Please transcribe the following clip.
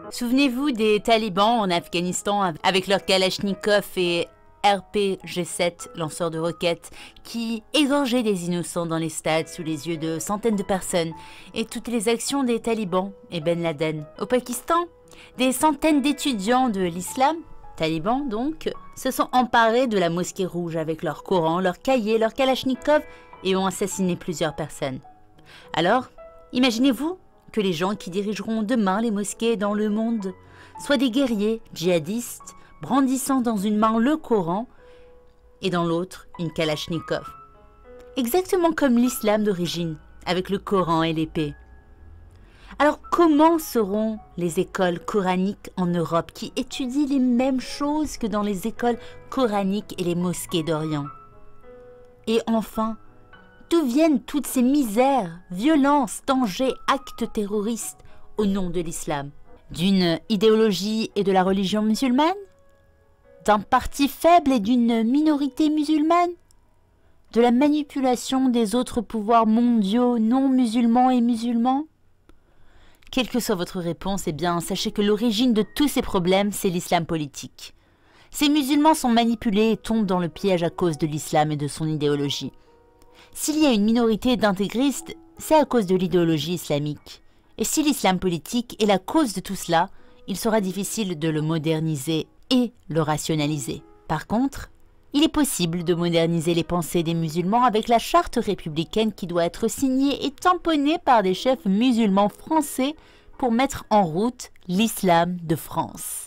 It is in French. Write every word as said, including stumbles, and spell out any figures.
Souvenez-vous des talibans en Afghanistan avec leurs kalachnikovs et R P G sept, lanceurs de roquettes, qui égorgeaient des innocents dans les stades sous les yeux de centaines de personnes, et toutes les actions des talibans et Ben Laden. Au Pakistan, des centaines d'étudiants de l'islam, talibans donc, se sont emparés de la mosquée rouge avec leurs Corans, leurs cahiers, leurs kalachnikovs et ont assassiné plusieurs personnes. Alors, imaginez-vous que les gens qui dirigeront demain les mosquées dans le monde soient des guerriers djihadistes brandissant dans une main le Coran et dans l'autre une kalachnikov. Exactement comme l'islam d'origine, avec le Coran et l'épée. Alors comment seront les écoles coraniques en Europe qui étudient les mêmes choses que dans les écoles coraniques et les mosquées d'Orient? Et enfin, d'où viennent toutes ces misères, violences, dangers, actes terroristes au nom de l'islam? D'une idéologie et de la religion musulmane? D'un parti faible et d'une minorité musulmane? De la manipulation des autres pouvoirs mondiaux non musulmans et musulmans? Quelle que soit votre réponse, eh bien, sachez que l'origine de tous ces problèmes, c'est l'islam politique. Ces musulmans sont manipulés et tombent dans le piège à cause de l'islam et de son idéologie. S'il y a une minorité d'intégristes, c'est à cause de l'idéologie islamique. Et si l'islam politique est la cause de tout cela, il sera difficile de le moderniser et le rationaliser. Par contre, il est possible de moderniser les pensées des musulmans avec la charte républicaine qui doit être signée et tamponnée par des chefs musulmans français pour mettre en route l'islam de France.